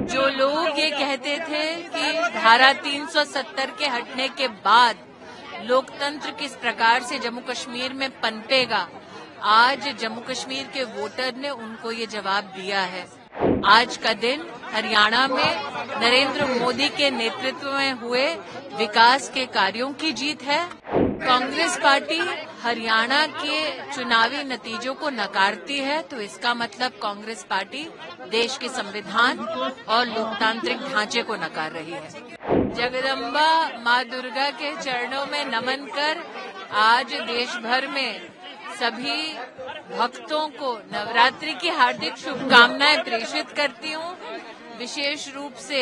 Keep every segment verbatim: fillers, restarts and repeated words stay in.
जो लोग ये कहते थे कि धारा तीन सौ सत्तर के हटने के बाद लोकतंत्र किस प्रकार से जम्मू कश्मीर में पनपेगा, आज जम्मू कश्मीर के वोटर ने उनको ये जवाब दिया है। आज का दिन हरियाणा में नरेंद्र मोदी के नेतृत्व में हुए विकास के कार्यों की जीत है। कांग्रेस पार्टी हरियाणा के चुनावी नतीजों को नकारती है तो इसका मतलब कांग्रेस पार्टी देश के संविधान और लोकतांत्रिक ढांचे को नकार रही है। जगदम्बा माँ दुर्गा के चरणों में नमन कर आज देश भर में सभी भक्तों को नवरात्रि की हार्दिक शुभकामनाएं प्रेषित करती हूँ। विशेष रूप से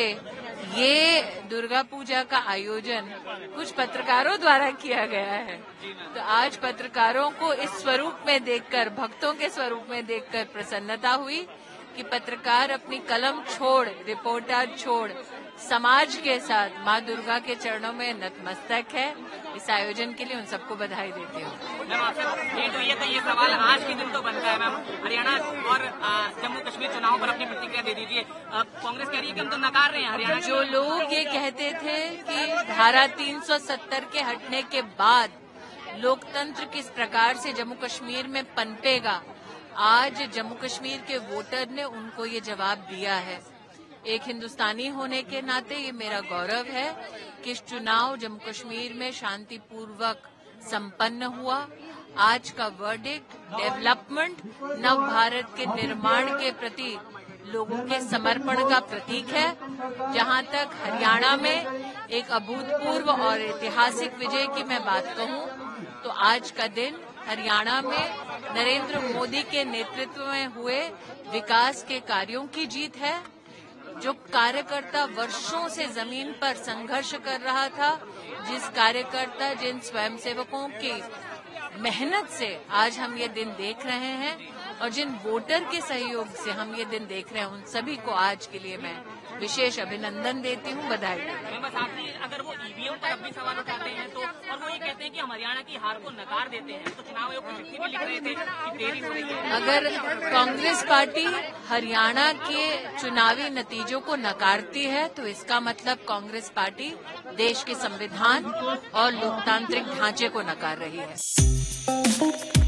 ये दुर्गा पूजा का आयोजन कुछ पत्रकारों द्वारा किया गया है, तो आज पत्रकारों को इस स्वरूप में देखकर, भक्तों के स्वरूप में देखकर प्रसन्नता हुई कि पत्रकार अपनी कलम छोड़, रिपोर्टर छोड़ समाज के साथ माँ दुर्गा के चरणों में नतमस्तक है। इस आयोजन के लिए उन सबको बधाई देती हूँ। मैम आपसे भेंट हुई है तो ये सवाल आज के दिन तो बनता है मैम, हरियाणा और जम्मू कश्मीर चुनाव पर अपनी प्रतिक्रिया दे दीजिए। कांग्रेस कह रही है कि हम तो नकार रहे हैं हरियाणा। जो लोग ये कहते थे कि धारा तीन सौ सत्तर के हटने के बाद लोकतंत्र किस प्रकार से जम्मू कश्मीर में पनपेगा, आज जम्मू कश्मीर के वोटर ने उनको ये जवाब दिया है। एक हिंदुस्तानी होने के नाते ये मेरा गौरव है कि इस चुनाव जम्मू कश्मीर में शांतिपूर्वक संपन्न हुआ। आज का वर्डिक्ट डेवलपमेंट, नव भारत के निर्माण के प्रति लोगों के समर्पण का प्रतीक है। जहां तक हरियाणा में एक अभूतपूर्व और ऐतिहासिक विजय की मैं बात कहूं तो आज का दिन हरियाणा में नरेंद्र मोदी के नेतृत्व में हुए विकास के कार्यों की जीत है। जो कार्यकर्ता वर्षों से जमीन पर संघर्ष कर रहा था, जिस कार्यकर्ता, जिन स्वयंसेवकों की मेहनत से आज हम ये दिन देख रहे हैं और जिन वोटर के सहयोग से हम ये दिन देख रहे हैं, उन सभी को आज के लिए मैं विशेष अभिनंदन देती हूँ, बधाई देती हूँ। बस आखिरी, अगर वो ईवीएम पर अब भी सवाल उठाते हैं तो, और वो ये कहते हैं कि हम हरियाणा की हार को नकार देते हैं, तो चुनाव आयोग को चिट्ठी भी लिख रहे थे कि देरी हो रही है। अगर कांग्रेस पार्टी हरियाणा के चुनावी नतीजों को नकारती है तो इसका मतलब कांग्रेस पार्टी देश के संविधान और लोकतांत्रिक ढांचे को नकार रही है।